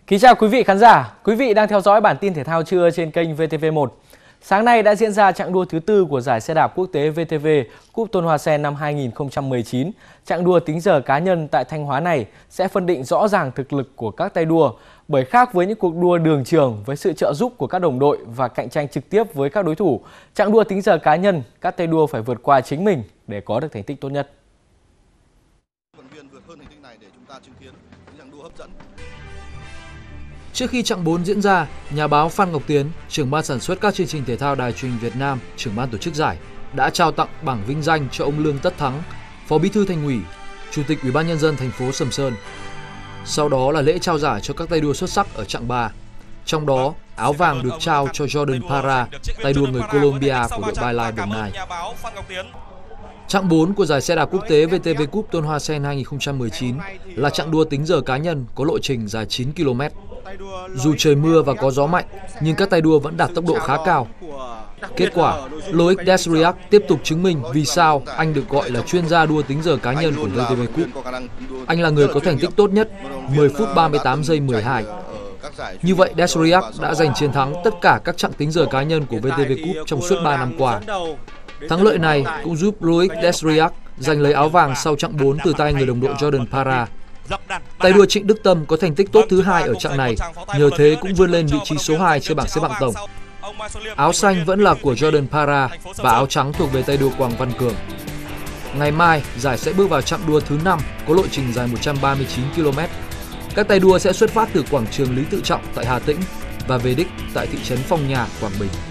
Kính chào quý vị khán giả, quý vị đang theo dõi bản tin thể thao trưa trên kênh VTV1. Sáng nay đã diễn ra chặng đua thứ tư của giải xe đạp quốc tế VTV Cúp Tôn Hoa Sen năm 2019. Chặng đua tính giờ cá nhân tại Thanh Hóa này sẽ phân định rõ ràng thực lực của các tay đua. Bởi khác với những cuộc đua đường trường với sự trợ giúp của các đồng đội và cạnh tranh trực tiếp với các đối thủ, chặng đua tính giờ cá nhân, các tay đua phải vượt qua chính mình để có được thành tích tốt nhất. Trước khi chặng 4 diễn ra, nhà báo Phan Ngọc Tiến, trưởng ban sản xuất các chương trình thể thao Đài Truyền hình Việt Nam, trưởng ban tổ chức giải, đã trao tặng bảng vinh danh cho ông Lương Tất Thắng, Phó Bí thư Thành ủy, Chủ tịch Ủy ban nhân dân thành phố Sầm Sơn. Sau đó là lễ trao giải cho các tay đua xuất sắc ở chặng 3. Trong đó, áo vàng được trao cho Jordan Para, tay đua người Colombia của đội Bylai Đồng Nai. Chặng 4 của giải xe đạp quốc tế VTV Cup Tôn Hoa Sen 2019 là chặng đua tính giờ cá nhân có lộ trình dài 9 km. Dù trời mưa và có gió mạnh, nhưng các tay đua vẫn đạt tốc độ khá cao. Kết quả, Loic Desriac tiếp tục chứng minh vì sao anh được gọi là chuyên gia đua tính giờ cá nhân của VTV Cup. Anh là người có thành tích tốt nhất, 10 phút 38 giây 12. Như vậy, Desriac đã giành chiến thắng tất cả các chặng tính giờ cá nhân của VTV Cup trong suốt 3 năm qua. Thắng lợi này cũng giúp Loic Desriac giành lấy áo vàng sau chặng 4 từ tay người đồng đội Jordan Para. Tay đua Trịnh Đức Tâm có thành tích tốt thứ 2 ở chặng này, nhờ thế cũng vươn lên vị trí số 2 trên bảng xếp hạng tổng. Áo xanh vẫn là của Jordan Para và áo trắng thuộc về tay đua Quảng Văn Cường. Ngày mai, giải sẽ bước vào chặng đua thứ 5 có lộ trình dài 139 km. Các tay đua sẽ xuất phát từ quảng trường Lý Tự Trọng tại Hà Tĩnh và về đích tại thị trấn Phong Nha, Quảng Bình.